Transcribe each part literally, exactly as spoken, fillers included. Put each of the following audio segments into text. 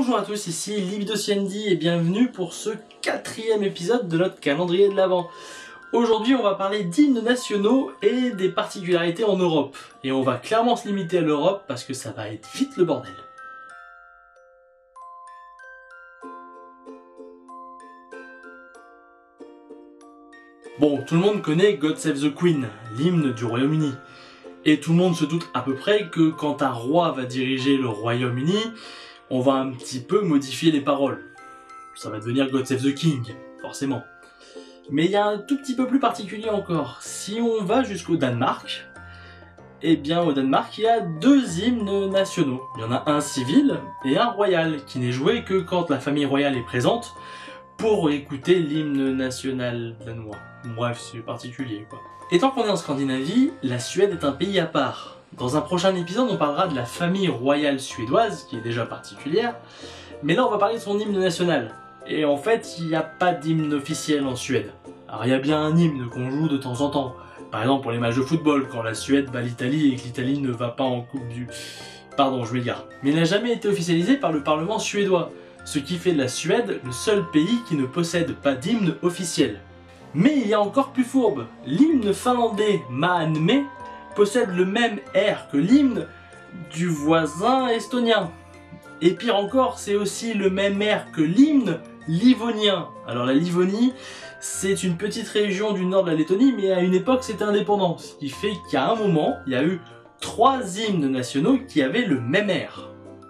Bonjour à tous, ici Libidociandi et bienvenue pour ce quatrième épisode de notre calendrier de l'Avent. Aujourd'hui on va parler d'hymnes nationaux et des particularités en Europe. Et on va clairement se limiter à l'Europe parce que ça va être vite le bordel. Bon, tout le monde connaît God Save the Queen, l'hymne du Royaume-Uni. Et tout le monde se doute à peu près que quand un roi va diriger le Royaume-Uni, on va un petit peu modifier les paroles. Ça va devenir God Save the King, forcément. Mais il y a un tout petit peu plus particulier encore. Si on va jusqu'au Danemark, eh bien au Danemark il y a deux hymnes nationaux. Il y en a un civil et un royal, qui n'est joué que quand la famille royale est présente pour écouter l'hymne national danois. Bref, c'est particulier quoi. Et tant qu'on est en Scandinavie, la Suède est un pays à part. Dans un prochain épisode, on parlera de la famille royale suédoise, qui est déjà particulière, mais là on va parler de son hymne national. Et en fait, il n'y a pas d'hymne officiel en Suède. Alors il y a bien un hymne qu'on joue de temps en temps. Par exemple pour les matchs de football, quand la Suède bat l'Italie et que l'Italie ne va pas en coupe du... Pardon, je m'égare. Mais il n'a jamais été officialisé par le Parlement suédois, ce qui fait de la Suède le seul pays qui ne possède pas d'hymne officiel. Mais il y a encore plus fourbe. L'hymne finlandais Maamme possède le même air que l'hymne du voisin estonien. Et pire encore, c'est aussi le même air que l'hymne livonien. Alors la Livonie, c'est une petite région du nord de la Lettonie, mais à une époque c'était indépendant. Ce qui fait qu'à un moment, il y a eu trois hymnes nationaux qui avaient le même air.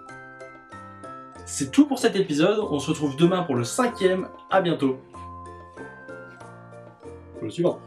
C'est tout pour cet épisode, on se retrouve demain pour le cinquième, à bientôt. Pour le suivant.